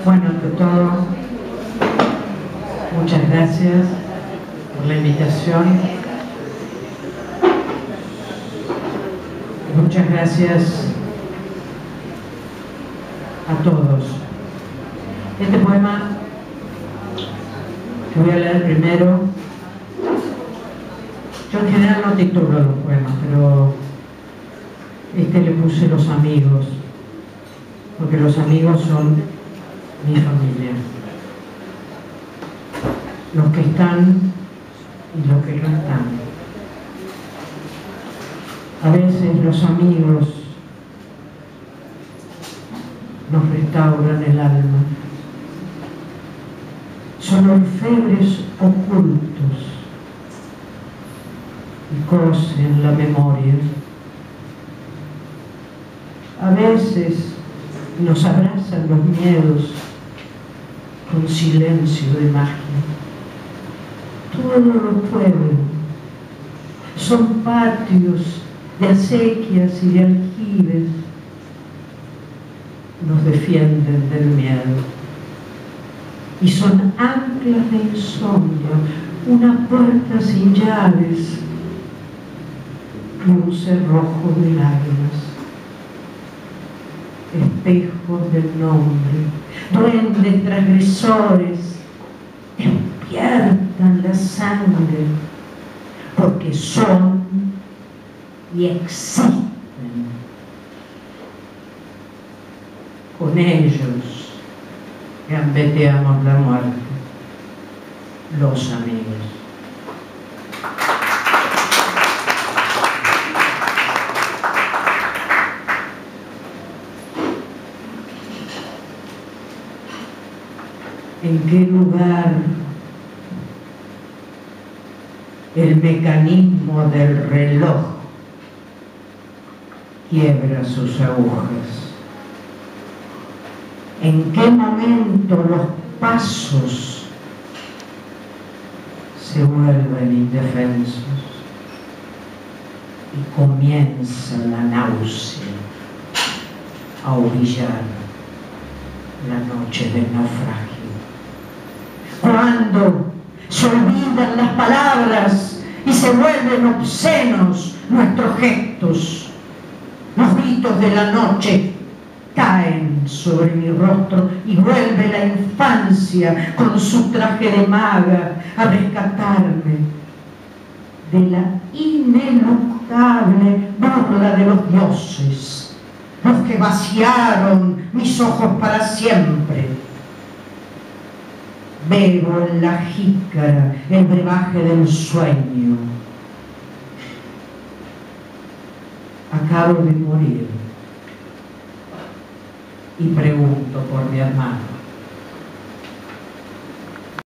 Bueno, ante todo, muchas gracias por la invitación. Muchas gracias a todos. Este poema que voy a leer primero, yo en general no titulo los poemas, pero este le puse Los Amigos, porque los amigos son mi familia, los que están y los que no están. A veces los amigos nos restauran el alma, son orfebres ocultos y cosen la memoria. A veces nos abrazan los miedos con silencio de magia. Todo lo pueden. Son patios de acequias y de aljibes. Nos defienden del miedo. Y son anclas de insomnio, una puerta sin llaves y un cerrojo de lágrimas. Espejos del nombre, duendes transgresores, despiertan la sangre, porque son y existen. Con ellos gambeteamos la muerte, los amigos. ¿En qué lugar el mecanismo del reloj quiebra sus agujas? ¿En qué momento los pasos se vuelven indefensos y comienza la náusea a orillar la noche del naufragio? Cuando se olvidan las palabras y se vuelven obscenos nuestros gestos, los gritos de la noche caen sobre mi rostro y vuelve la infancia con su traje de maga a rescatarme de la ineluctable burla de los dioses, los que vaciaron mis ojos para siempre. Bebo en la jícara el brebaje del sueño. Acabo de morir y pregunto por mi hermano.